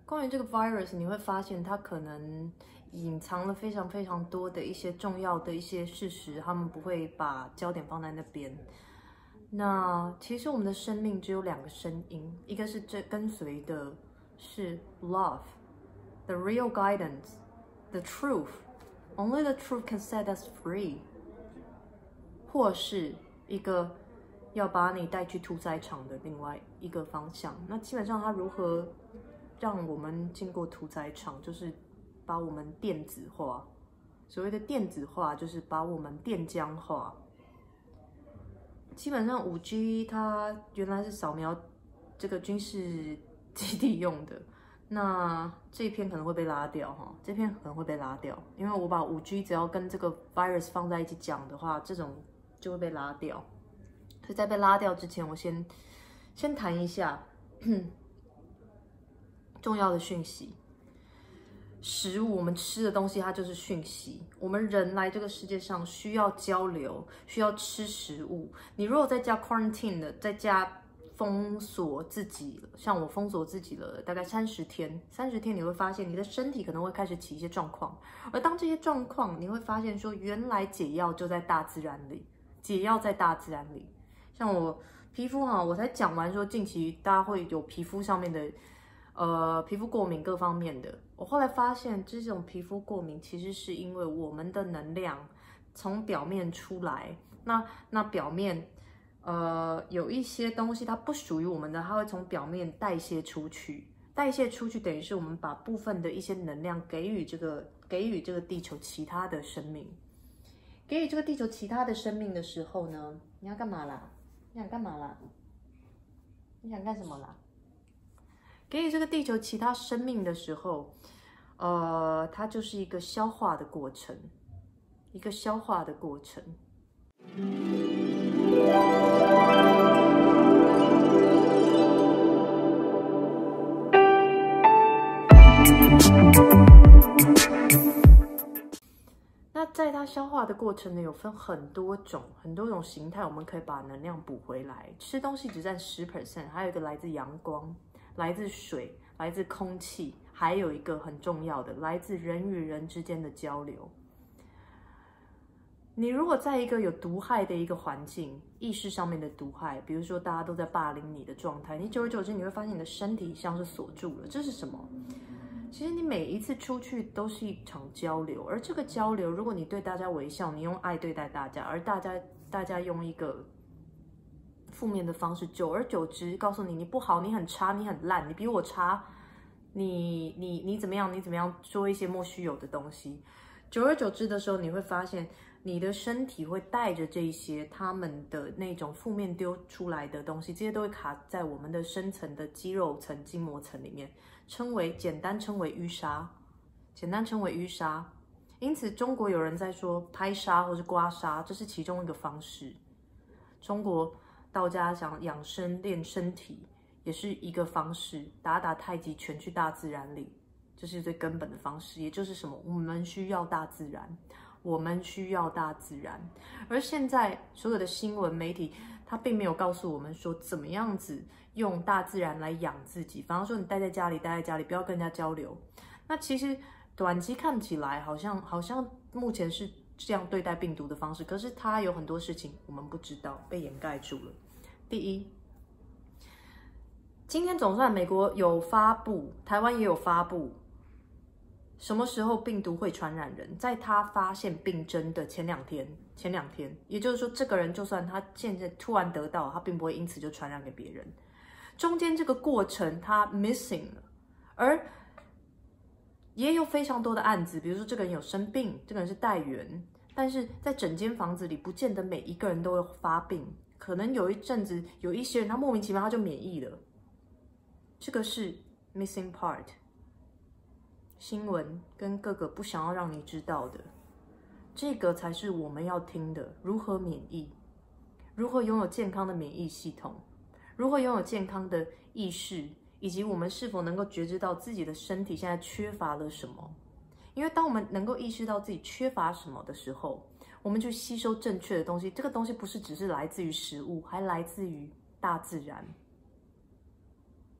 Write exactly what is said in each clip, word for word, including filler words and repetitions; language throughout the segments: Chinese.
关于这个 virus， 你会发现它可能隐藏了非常非常多的一些重要的一些事实，他们不会把焦点放在那边。那其实我们的生命只有两个声音，一个是这跟随的是 love，the real guidance，the truth，only the truth can set us free， 或是一个要把你带去屠宰场的另外一个方向。那基本上它如何让我们经过屠宰场，就是把我们电子化。所谓的电子化，就是把我们电浆化。基本上 五 G 它原来是扫描这个军事基地用的，那这一篇可能会被拉掉哈，这篇可能会被拉掉，因为我把 五 G 只要跟这个 virus 放在一起讲的话，这种就会被拉掉。所以在被拉掉之前，我先先谈一下重要的讯息。食物，我们吃的东西，它就是讯息。我们人来这个世界上需要交流，需要吃食物。你如果在家 quarantine 的，在家封锁自己了，像我封锁自己了大概三十天，三十天你会发现你的身体可能会开始起一些状况。而当这些状况，你会发现说，原来解药就在大自然里，解药在大自然里。像我皮肤哈，我才讲完说，近期大家会有皮肤上面的。呃，皮肤过敏各方面的，我后来发现，这种皮肤过敏其实是因为我们的能量从表面出来，那那表面呃有一些东西它不属于我们的，它会从表面代谢出去，代谢出去等于是我们把部分的一些能量给予这个给予这个地球其他的生命，给予这个地球其他的生命的时候呢，你要干嘛啦？你想干嘛啦？你想干什么啦？给予这个地球其他生命的时候，呃，它就是一个消化的过程，一个消化的过程。那在它消化的过程呢，有分很多种、很多种形态，我们可以把能量补回来。吃东西只占十 percent， 还有一个来自阳光。来自水，来自空气，还有一个很重要的，来自人与人之间的交流。你如果在一个有毒害的一个环境，意识上面的毒害，比如说大家都在霸凌你的状态，你久而久之你会发现你的身体像是锁住了。这是什么？其实你每一次出去都是一场交流，而这个交流，如果你对大家微笑，你用爱对待大家，而大家大家用一个负面的方式，久而久之，告诉你你不好，你很差，你很烂，你比我差，你你你怎么样，你怎么样，说一些莫须有的东西。久而久之的时候，你会发现你的身体会带着这些他们的那种负面丢出来的东西，这些都会卡在我们的深层的肌肉层、筋膜层里面，称为简单称为淤沙，简单称为淤沙。因此，中国有人在说拍痧或是刮痧，这是其中一个方式。中国道家想养生练身体也是一个方式，打打太极拳去大自然里，这是最根本的方式。也就是什么？我们需要大自然，我们需要大自然。而现在所有的新闻媒体，它并没有告诉我们说怎么样子用大自然来养自己。反而说你待在家里，待在家里，不要跟人家交流。那其实短期看起来好像好像目前是这样对待病毒的方式，可是它有很多事情我们不知道，被掩盖住了。第一，今天总算美国有发布，台湾也有发布，什么时候病毒会传染人？在他发现病征的前两天，前两天，也就是说，这个人就算他现在突然得到，他并不会因此就传染给别人。中间这个过程他 missing 了，而也有非常多的案子，比如说这个人有生病，这个人是带源，但是在整间房子里，不见得每一个人都会发病。可能有一阵子，有一些人他莫名其妙他就免疫了，这个是 missing part。新闻跟各个不想要让你知道的，这个才是我们要听的。如何免疫？如何拥有健康的免疫系统？如何拥有健康的意识？以及我们是否能够觉知到自己的身体现在缺乏了什么？因为当我们能够意识到自己缺乏什么的时候，我们去吸收正确的东西，这个东西不是只是来自于食物，还来自于大自然。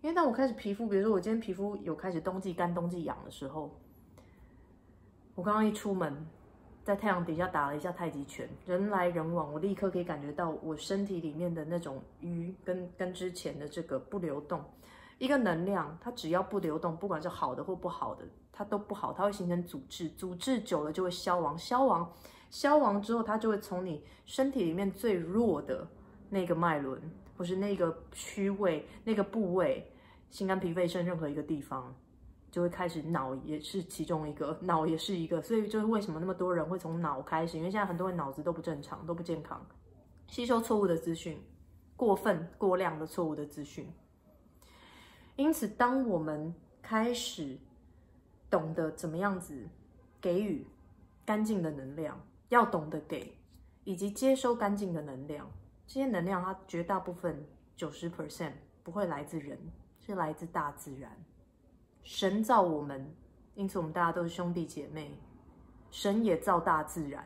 因为当我开始皮肤，比如说我今天皮肤有开始冬季干、冬季痒的时候，我刚刚一出门，在太阳底下打了一下太极拳，人来人往，我立刻可以感觉到我身体里面的那种瘀跟跟之前的这个不流动，一个能量，它只要不流动，不管是好的或不好的，它都不好，它会形成阻滞，阻滞久了就会消亡，消亡，消亡之后，它就会从你身体里面最弱的那个脉轮，或是那个区位、那个部位。心肝脾肺肾任何一个地方，就会开始，脑也是其中一个，脑也是一个，所以就是为什么那么多人会从脑开始，因为现在很多人脑子都不正常，都不健康，吸收错误的资讯，过分过量的错误的资讯。因此，当我们开始懂得怎么样子给予干净的能量，要懂得给，以及接收干净的能量，这些能量它绝大部分 百分之九十 不会来自人。是来自大自然，神造我们，因此我们大家都是兄弟姐妹。神也造大自然，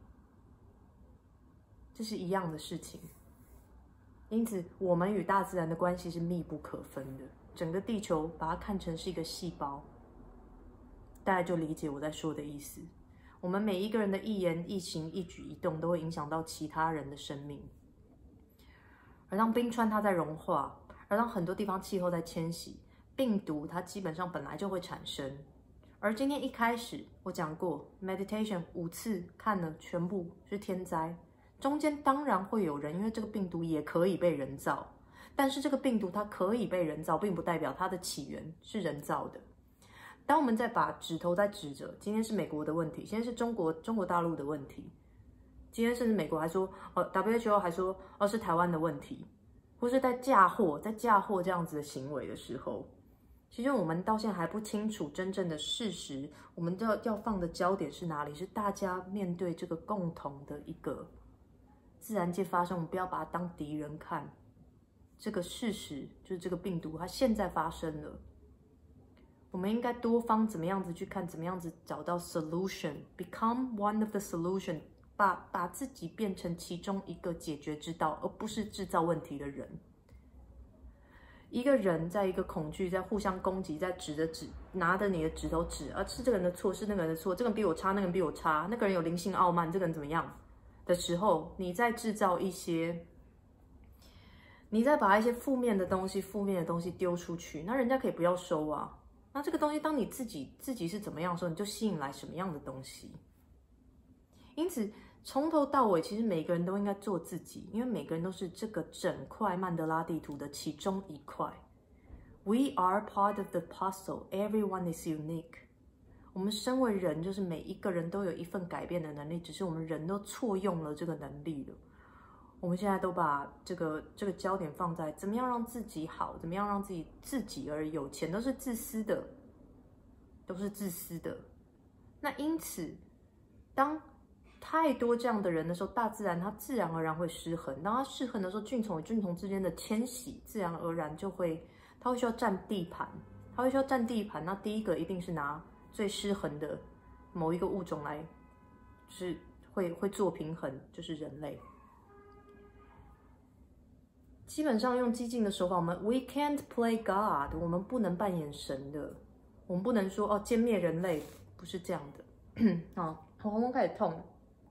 这是一样的事情。因此，我们与大自然的关系是密不可分的。整个地球把它看成是一个细胞，大家就理解我在说的意思。我们每一个人的一言一行、一举一动，都会影响到其他人的生命。而当冰川它在融化，而当很多地方气候在迁徙，病毒它基本上本来就会产生。而今天一开始我讲过 meditation 五次看了全部是天灾，中间当然会有人，因为这个病毒也可以被人造，但是这个病毒它可以被人造，并不代表它的起源是人造的。当我们再把指头在指着，今天是美国的问题，现在是中国中国大陆的问题，今天甚至美国还说，哦 W H O 还说，哦是台湾的问题。或是在嫁祸，在嫁祸这样子的行为的时候，其实我们到现在还不清楚真正的事实。我们要要放的焦点是哪里？是大家面对这个共同的一个自然界发生，我们不要把它当敌人看。这个事实就是这个病毒，它现在发生了。我们应该多方怎么样子去看，怎么样子找到 solution，become one of the solution。把把自己变成其中一个解决之道，而不是制造问题的人。一个人在一个恐惧，在互相攻击，在指着指，拿着你的指头指，啊，是这个人的错，是那个人的错，这个人比我差，那个人比我差，那个人有灵性傲慢，这个人怎么样的时候，你在制造一些，你在把一些负面的东西、负面的东西丢出去，那人家可以不要收啊。那这个东西，当你自己自己是怎么样的时候，你就吸引来什么样的东西。因此。从头到尾，其实每个人都应该做自己，因为每个人都是这个整块曼德拉地图的其中一块。We are part of the puzzle. Everyone is unique. 我们身为人，就是每一个人都有一份改变的能力，只是我们人都错用了这个能力了。我们现在都把这个这个焦点放在怎么样让自己好，怎么样让自己自己而有钱，都是自私的，都是自私的。那因此，当太多这样的人的时候，大自然它自然而然会失衡。当它失衡的时候，菌虫与菌虫之间的迁徙，自然而然就会，它会需要占地盘，它会需要占地盘。那第一个一定是拿最失衡的某一个物种来，就是会会做平衡，就是人类。基本上用激进的手法，我们 we can't play God， 我们不能扮演神的，我们不能说哦歼灭人类，不是这样的。啊，我喉咙开始痛。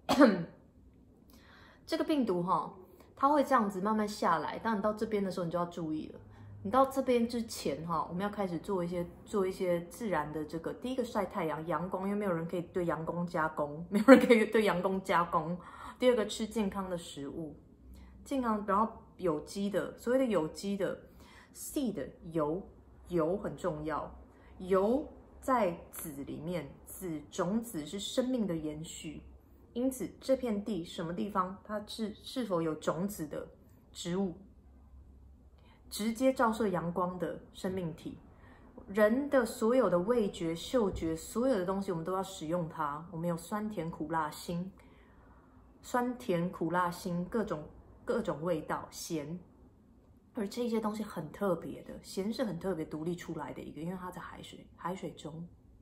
这个病毒哈，它会这样子慢慢下来。当你到这边的时候，你就要注意了。你到这边之前哈，我们要开始做一些做一些自然的这个。第一个晒太阳，阳光，因为没有人可以对阳光加工，没有人可以对阳光加工。第二个吃健康的食物，健康，然后有机的，所谓的有机的 seed 油油很重要，油在籽里面，籽种子是生命的延续。因此，这片地什么地方，它是是否有种子的植物，直接照射阳光的生命体，人的所有的味觉、嗅觉，所有的东西，我们都要使用它。我们有酸甜苦辣辛，酸甜苦辣辛，各种各种味道，咸，而这些东西很特别的，咸是很特别独立出来的一个，因为它在海水海水中。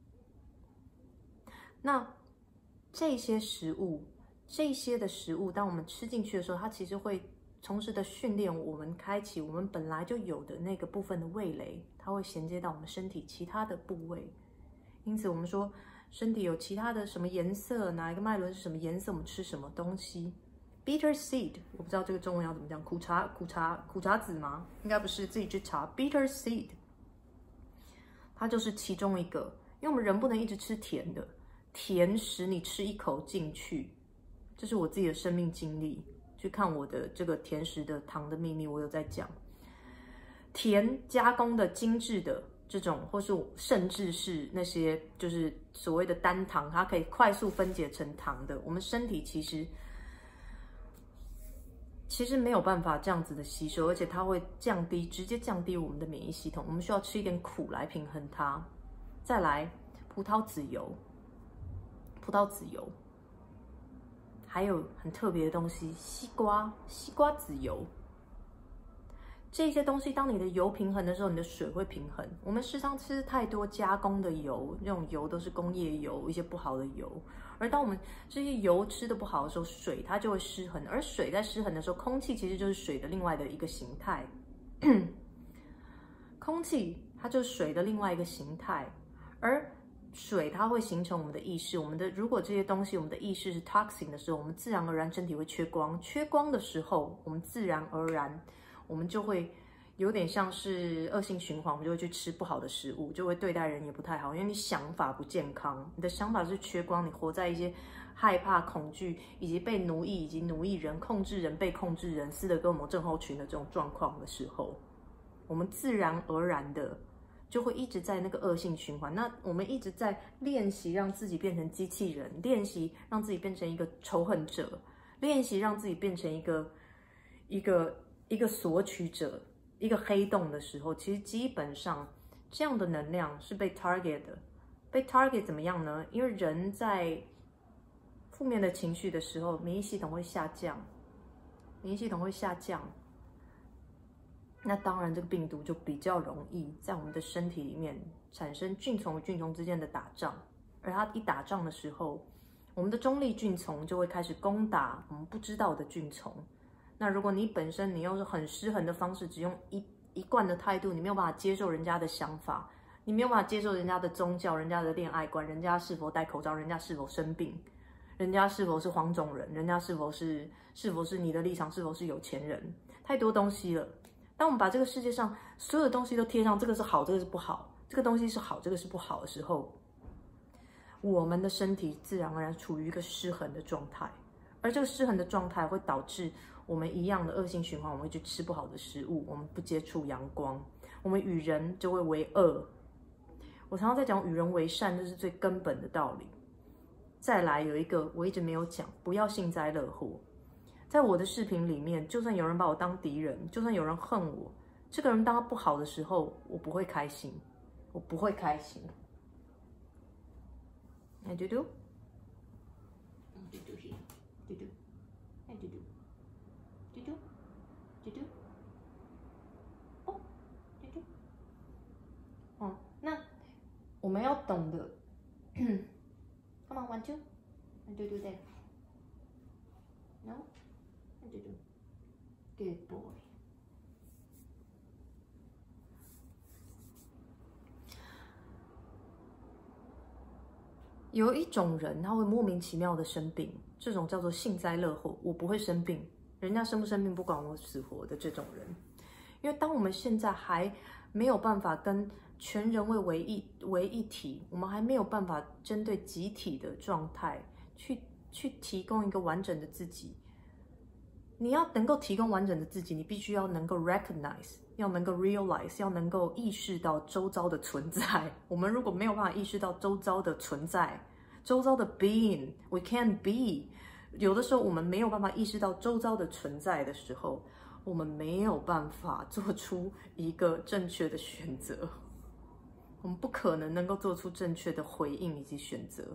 那这些食物，这些的食物，当我们吃进去的时候，它其实会同时的训练我们开启我们本来就有的那个部分的味蕾，它会衔接到我们身体其他的部位。因此我们说身体有其他的什么颜色，哪一个脉轮是什么颜色，我们吃什么东西。Bitter seed， 我不知道这个中文要怎么讲，苦茶苦茶苦茶籽吗？应该不是，自己去查。Bitter seed， 它就是其中一个，因为我们人不能一直吃甜的，甜食你吃一口进去，这是我自己的生命经历。去看我的这个甜食的糖的秘密，我有在讲，甜加工的精致的这种，或是甚至是那些就是所谓的单糖，它可以快速分解成糖的，我们身体其实其实没有办法这样子的吸收，而且它会降低，直接降低我们的免疫系统，我们需要吃一点苦来平衡它。再来，葡萄籽油，葡萄籽油。还有很特别的东西，西瓜，西瓜籽油，这些东西，当你的油平衡的时候，你的水会平衡。我们时常吃太多加工的油，那种油都是工业油，一些不好的油。而当我们这些油吃的不好的时候，水它就会失衡，而水在失衡的时候，空气其实就是水的另外的一个形态。空气它就是水的另外一个形态，而水它会形成我们的意识，我们的如果这些东西我们的意识是 toxin 的时候，我们自然而然身体会缺光，缺光的时候，我们自然而然我们就会有点像是恶性循环，我们就会去吃不好的食物，就会对待人也不太好，因为你想法不健康，你的想法是缺光，你活在一些害怕、恐惧以及被奴役以及奴役人、控制人、被控制人、斯德哥尔摩症候群的这种状况的时候，我们自然而然的就会一直在那个恶性循环。那我们一直在练习让自己变成机器人，练习让自己变成一个仇恨者，练习让自己变成一个一个一个索取者，一个黑洞的时候，其实基本上这样的能量是被 target 的。被 target 怎么样呢？因为人在负面的情绪的时候，免疫系统会下降，免疫系统会下降。那当然，这个病毒就比较容易在我们的身体里面产生菌丛与菌丛之间的打仗，而它一打仗的时候，我们的中立菌丛就会开始攻打我们不知道的菌丛。那如果你本身你用很失衡的方式，只用一一贯的态度，你没有办法接受人家的想法，你没有办法接受人家的宗教、人家的恋爱观、人家是否戴口罩、人家是否生病、人家是否是黄种人、人家是否是是否是你的立场、是否是有钱人，太多东西了。当我们把这个世界上所有的东西都贴上，这个是好，这个是不好，这个东西是好，这个是不好的时候，我们的身体自然而然处于一个失衡的状态，而这个失衡的状态会导致我们一样的恶性循环，我们会去吃不好的食物，我们不接触阳光，我们与人就会为恶。我常常在讲与人为善，这是最根本的道理。再来有一个我一直没有讲，不要幸灾乐祸。在我的视频里面，就算有人把我当敌人，就算有人恨我，这个人当他不好的时候，我不会开心，我不会开心。哎，嘟嘟，嘟嘟是，嘟嘟，哎，嘟嘟，嘟嘟，嘟嘟，哦，嘟嘟，哦，那我们要懂得 ，Come on, one two, and do do that. No.Good boy. 有一种人，他会莫名其妙的生病，这种叫做幸灾乐祸。我不会生病，人家生不生病不管我死活的这种人。因为当我们现在还没有办法跟全人类为一为一体，我们还没有办法针对集体的状态去去提供一个完整的自己。你要能够提供完整的自己，你必须要能够 recognize， 要能够 realize， 要能够意识到周遭的存在。我们如果没有办法意识到周遭的存在，周遭的 being， we can't be。有的时候我们没有办法意识到周遭的存在的时候，我们没有办法做出一个正确的选择。我们不可能能够做出正确的回应以及选择。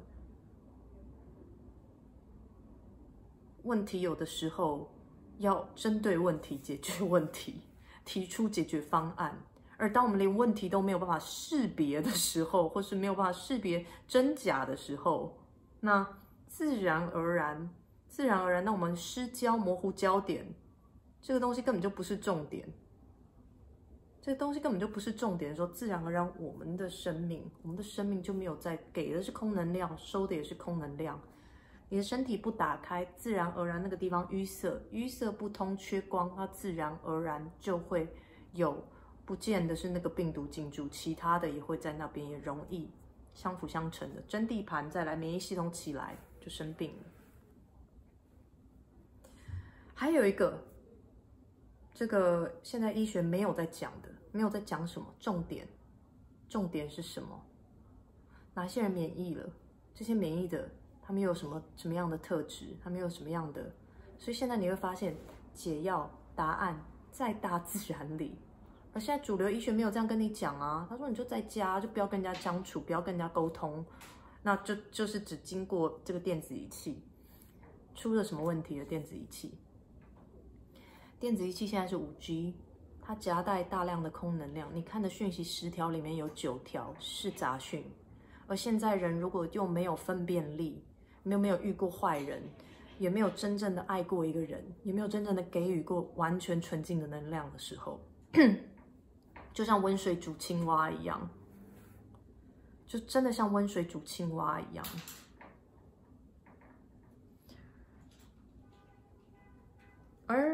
问题有的时候要针对问题解决问题，提出解决方案。而当我们连问题都没有办法识别的时候，或是没有办法识别真假的时候，那自然而然，自然而然，那我们失焦、模糊焦点， 这个东西根本就不是重点，这个东西根本就不是重点的时候，自然而然我们的生命，我们的生命就没有在给的是空能量，收的也是空能量。你的身体不打开，自然而然那个地方淤塞，淤塞不通，缺光，它自然而然就会有，不见得是那个病毒进驻，其他的也会在那边，也容易相辅相成的。争地盘再来，免疫系统起来就生病了。还有一个，这个现在医学没有在讲的，没有在讲什么重点，重点是什么？哪些人免疫了？这些免疫的，他们有什么什么样的特质？他们有什么样的？所以现在你会发现，解药答案在大自然里。而现在主流医学没有这样跟你讲啊，他说你就在家，就不要跟人家相处，不要跟人家沟通，那就就是只经过这个电子仪器。出了什么问题的电子仪器？电子仪器现在是 五 G， 它夹带大量的空能量，你看的讯息十条里面有九条是杂讯。而现在人如果又没有分辨力，没有没有遇过坏人，也没有真正的爱过一个人，也没有真正的给予过完全纯净的能量的时候，就像温水煮青蛙一样，就真的像温水煮青蛙一样。而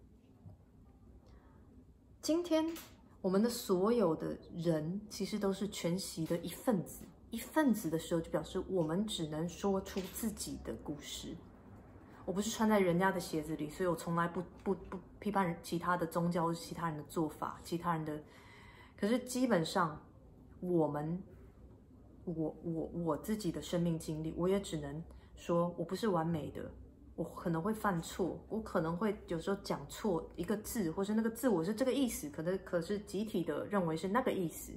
今天我们的所有的人，其实都是全息的一份子。一份子的时候，就表示我们只能说出自己的故事。我不是穿在人家的鞋子里，所以我从来不不不批判其他的宗教或是其他人的做法，其他人的。可是基本上，我们，我我我自己的生命经历，我也只能说我不是完美的，我可能会犯错，我可能会有时候讲错一个字，或是那个字我是这个意思，可能可是集体的认为是那个意思。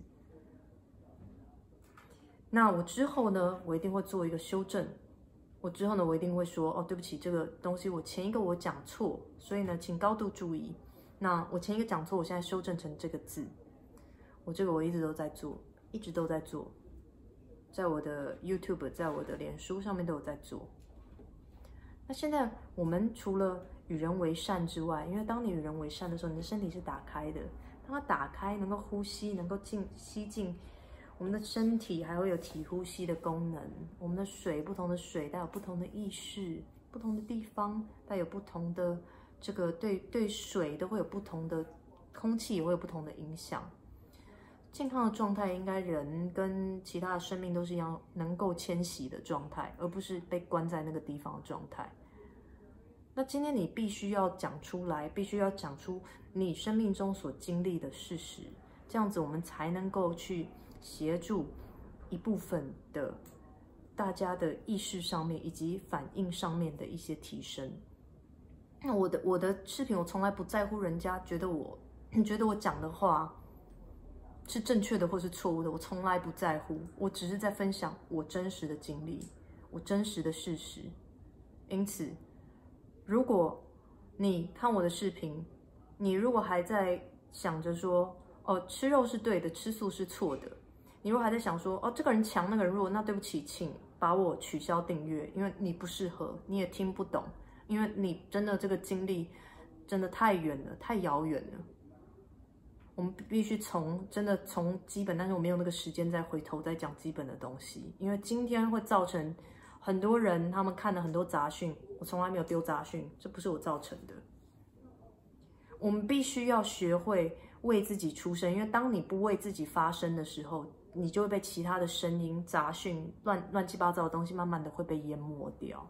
那我之后呢，我一定会做一个修正。我之后呢，我一定会说，哦，对不起，这个东西我前一个我讲错，所以呢，请高度注意。那我前一个讲错，我现在修正成这个字。我这个我一直都在做，一直都在做，在我的 YouTube， 在我的脸书上面都有在做。那现在我们除了与人为善之外，因为当你与人为善的时候，你的身体是打开的。当它打开，能够呼吸，能够进吸进。我们的身体还会有体呼吸的功能，我们的水，不同的水带有不同的意识，不同的地方带有不同的这个对对水都会有不同的，空气也会有不同的影响。健康的状态应该人跟其他的生命都是一样能够迁徙的状态，而不是被关在那个地方的状态。那今天你必须要讲出来，必须要讲出你生命中所经历的事实，这样子我们才能够去协助一部分的大家的意识上面以及反应上面的一些提升。那我的我的视频，我从来不在乎人家觉得我觉得我讲的话是正确的或是错误的，我从来不在乎。我只是在分享我真实的经历，我真实的事实。因此，如果你看我的视频，你如果还在想着说，哦，吃肉是对的，吃素是错的。你如果还在想说，哦，这个人强，那个人弱，那对不起，请把我取消订阅，因为你不适合，你也听不懂，因为你真的这个经历真的太远了，太遥远了。我们必须从真的从基本，但是我没有那个时间再回头再讲基本的东西，因为今天会造成很多人他们看了很多杂讯，我从来没有丢杂讯，这不是我造成的。我们必须要学会为自己出声，因为当你不为自己发声的时候，你就会被其他的声音、杂讯、乱乱七八糟的东西，慢慢的会被淹没掉。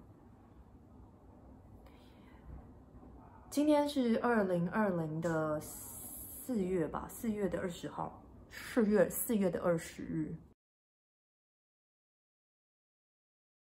今天是二零二零的四月吧，四月的二十号，四月四月的二十日。